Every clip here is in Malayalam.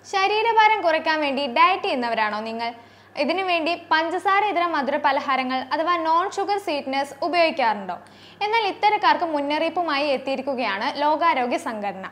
ശരീരഭാരം കുറയ്ക്കാൻ വേണ്ടി ഡയറ്റ് ചെയ്യുന്നവരാണോ നിങ്ങൾ? ഇതിനുവേണ്ടി പഞ്ചസാര ഇതര മധുര പലഹാരങ്ങൾ അഥവാ നോൺ ഷുഗർ സ്വീറ്റ്നസ് ഉപയോഗിക്കാറുണ്ടോ? എന്നാൽ ഇത്തരക്കാർക്ക് മുന്നറിയിപ്പുമായി എത്തിയിരിക്കുകയാണ് ലോകാരോഗ്യ സംഘടന.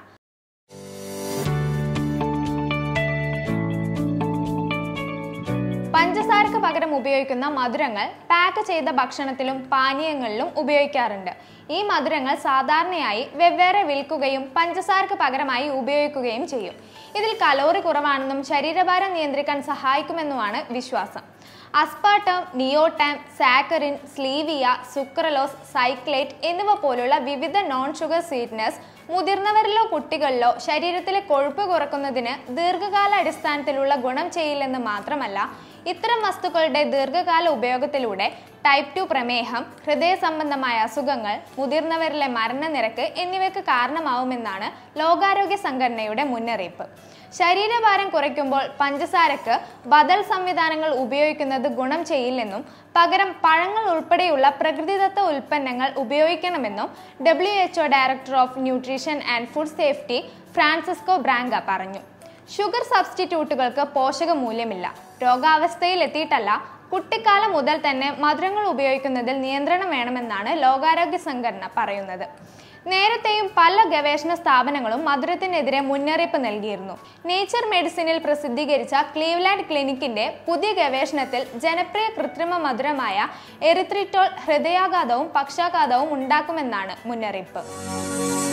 പഞ്ചസാരക്ക് പകരം ഉപയോഗിക്കുന്ന മധുരങ്ങൾ പാക്ക് ചെയ്ത ഭക്ഷണത്തിലും പാനീയങ്ങളിലും ഉപയോഗിക്കാറുണ്ട്. ഈ മധുരങ്ങൾ സാധാരണയായി വെവ്വേറെ വിൽക്കുകയും പഞ്ചസാരക്ക് പകരമായി ഉപയോഗിക്കുകയും ചെയ്യും. ഇതിൽ കലോറി കുറവാണെന്നും ശരീരഭാരം നിയന്ത്രിക്കാൻ സഹായിക്കുമെന്നുമാണ് വിശ്വാസം. അസ്പാർട്ടം, നിയോടൈം, സാക്കറിൻ, സ്ലീവിയ, സുക്രലോസ്, സൈക്ലേറ്റ് എന്നിവ പോലുള്ള വിവിധ നോൺ ഷുഗർ സ്വീറ്റ്നസ് മുതിർന്നവരിലോ കുട്ടികളിലോ ശരീരത്തിലെ കൊഴുപ്പ് കുറയ്ക്കുന്നതിന് ദീർഘകാല അടിസ്ഥാനത്തിലുള്ള ഗുണം ചെയ്യില്ലെന്ന് മാത്രമല്ല, ഇത്തരം വസ്തുക്കളുടെ ദീർഘകാല ഉപയോഗത്തിലൂടെ ടൈപ്പ് 2 പ്രമേഹം, ഹൃദയ സംബന്ധമായ അസുഖങ്ങൾ, മുതിർന്നവരിലെ മരണനിരക്ക് എന്നിവയ്ക്ക് കാരണമാവുമെന്നാണ് ലോകാരോഗ്യ സംഘടനയുടെ മുന്നറിയിപ്പ്. ശരീരഭാരം കുറയ്ക്കുമ്പോൾ പഞ്ചസാരക്ക് ബദൽ സംവിധാനങ്ങൾ ഉപയോഗിക്കുന്നത് ഗുണം ചെയ്യില്ലെന്നും പകരം പഴങ്ങൾ ഉൾപ്പെടെയുള്ള പ്രകൃതിദത്ത ഉൽപ്പന്നങ്ങൾ ഉപയോഗിക്കണമെന്നും WHO director of nutrition and food safety Francesco Branca പറഞ്ഞു. ഷുഗർ സബ്സ്റ്റിറ്റ്യൂട്ടുകൾക്ക് പോഷകമൂല്യമില്ല. രോഗാവസ്ഥയിൽ എത്തിയിട്ടല്ല, കുട്ടിക്കാലം മുതൽ തന്നെ മധുരങ്ങൾ ഉപയോഗിക്കുന്നതിൽ നിയന്ത്രണം വേണമെന്നാണ് ലോകാരോഗ്യ സംഘടന പറയുന്നത്. നേരത്തെയും പല ഗവേഷണ സ്ഥാപനങ്ങളും മധുരത്തിനെതിരെ മുന്നറിയിപ്പ് നൽകിയിരുന്നു. നേച്ചർ മെഡിസിനിൽ പ്രസിദ്ധീകരിച്ച ക്ലീവ്ലാൻഡ് ക്ലിനിക്കിന്റെ പുതിയ ഗവേഷണത്തിൽ ജനപ്രിയ കൃത്രിമ മധുരമായ എറിത്രിറ്റോൾ ഹൃദയാഘാതവും പക്ഷാഘാതവും ഉണ്ടാക്കുമെന്നാണ് മുന്നറിയിപ്പ്.